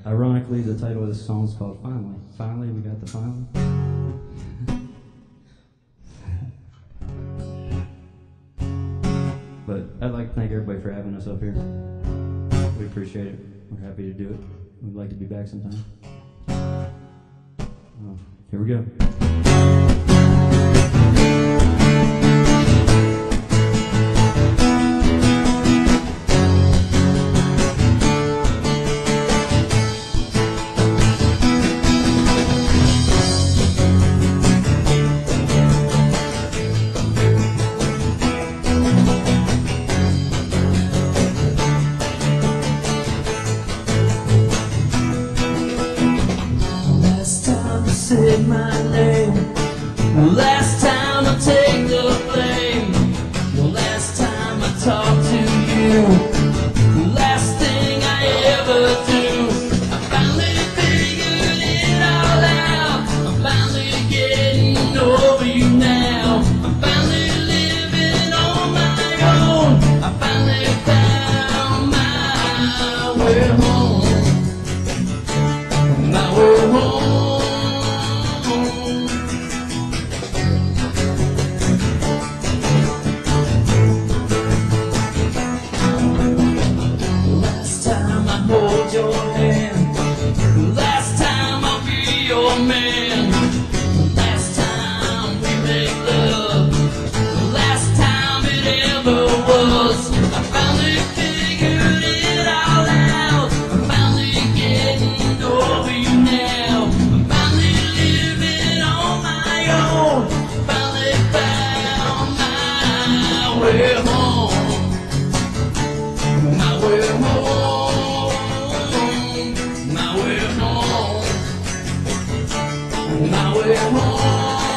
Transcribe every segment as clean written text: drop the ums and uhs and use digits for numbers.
Ironically, the title of this song is called Finally. Finally, we got the finally. But I'd like to thank everybody for having us up here. We appreciate it. We're happy to do it. We'd like to be back sometime. Here we go. Say my name. Last time I take the blame. The last time I talk to you. The last thing I ever do. I finally figured it all out. I'm finally getting over you now. I'm finally living on my own. I finally found my way home. My way home. Hold your hand. Last time I'll be your man. Last time we make love. Last time it ever was. I finally figured it all out. I'm finally getting over you now. I'm finally living on my own. Finally found my way home. My way home. My way home. My way home.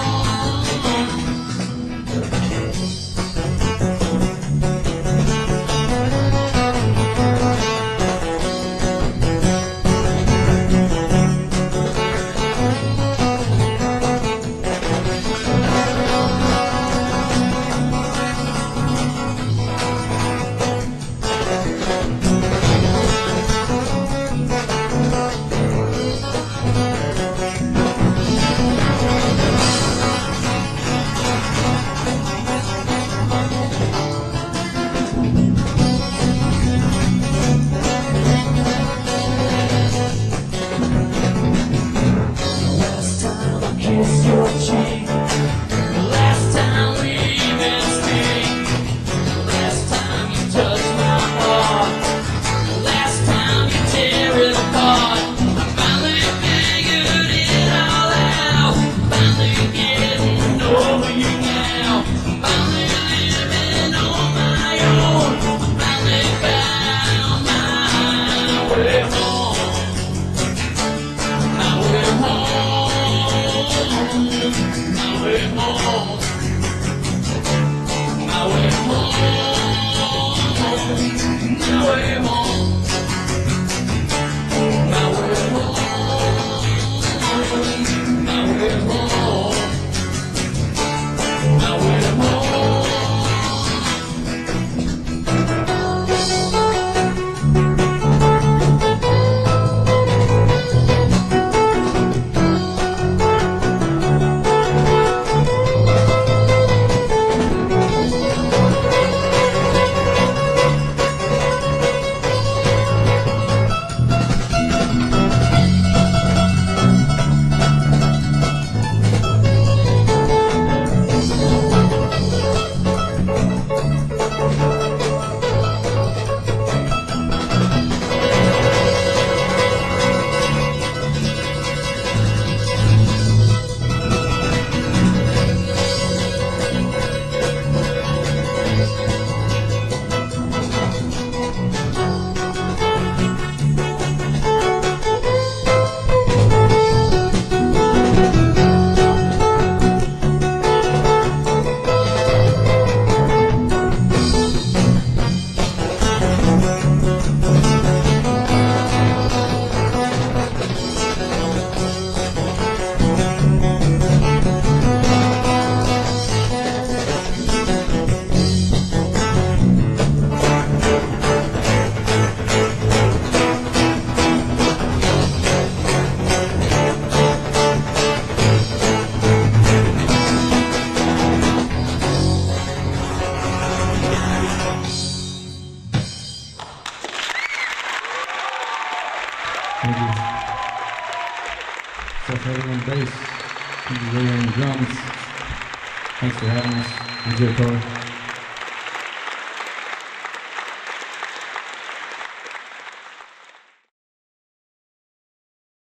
Kiss your cheek. The last time we even speak. The last time you touch my heart. The last time you tear it apart. I finally figured it all out. Finally getting over you now. I'm finally living on my own. I finally found my way home. My way home. My way home. My way home. My way home. My way home. My way home. My way home. Heather on bass. Thank you, Ray on the drums. Thanks for having us. I'm Joe Carr.